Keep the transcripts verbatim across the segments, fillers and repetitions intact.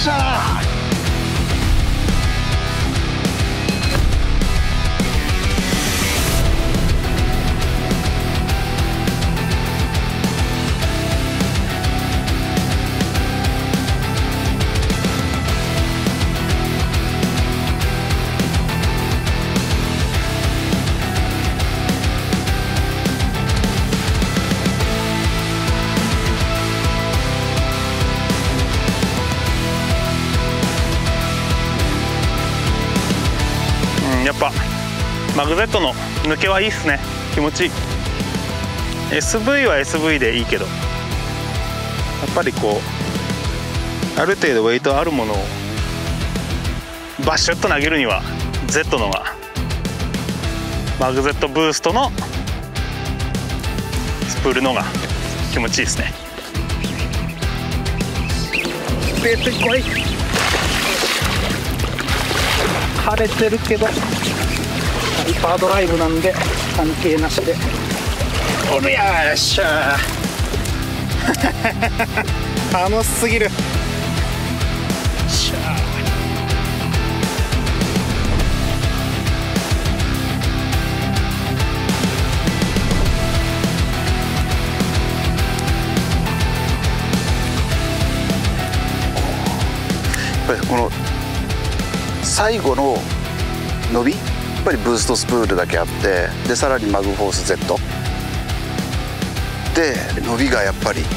しゃー。 やっぱマグゼットの抜けはいいっすね。気持ちいい。 エスブイ は エスブイ でいいけど、やっぱりこうある程度ウェイトあるものをバシュッと投げるには Z のが、マグゼットブーストのスプールのが気持ちいいですね。出てこい。晴れてるけどハイパードライブなんで関係なしで。おるやっしゃー楽しすぎる。しゃーやっぱりこの最後の伸び、やっぱりブーストスプールだけあって、でさらにマグフォース Z で伸びがやっぱり違う。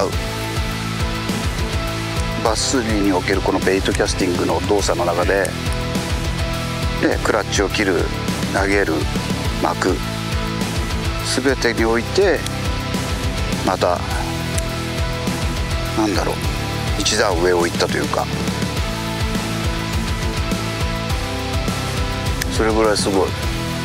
バスリーにおけるこのベイトキャスティングの動作の中で、でクラッチを切る、投げる、巻く、全てにおいてまたなんだろう、一段上を行ったというか、それぐらいすごい。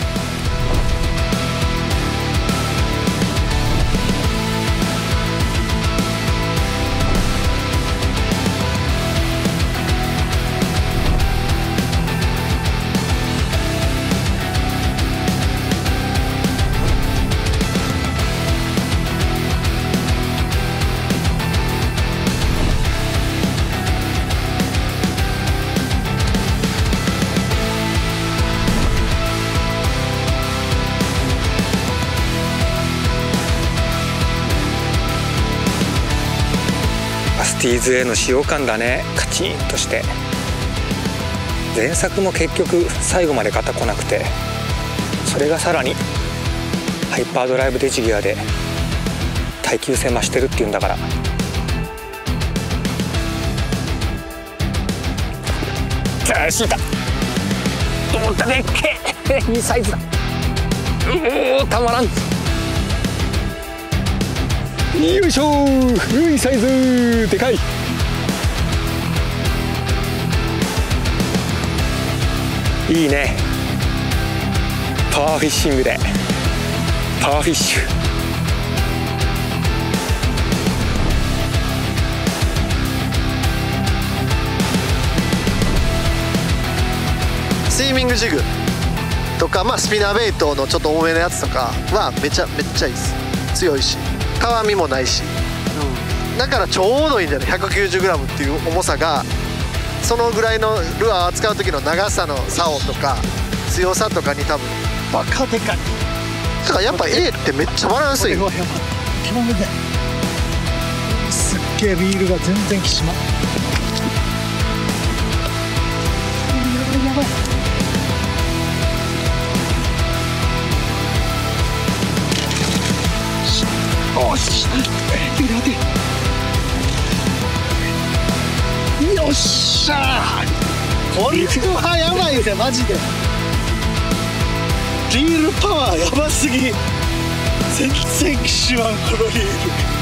スティーズへの使用感だね。カチンとして。前作も結局最後まで肩こなくて、それがさらにハイパードライブデジギアで耐久性増してるっていうんだから。さあシータ思ったでっけえいいサイズだ。うおたまらん。よいしょー、いいサイズ、でかい。いいね。パワーフィッシングでパワーフィッシュ。 スイミングジグとか、まあ、スピナーベイトのちょっと多めのやつとかはめちゃめっちゃいいです。強いし、たわみもないし、うん、だからちょうどいいんじゃない。 ひゃくきゅうじゅうグラム っていう重さが、そのぐらいのルアーを扱う時の長さの差をとか強さとかに多分バカでかい。だからやっぱ A ってめっちゃバランスいい。これはやばい、頼むね。すっげえリールが全然きしまう。やばいやばい。よし、よっしゃー。これはやばいぜマジで。リールパワーやばすぎ。全然きしまんこのリール。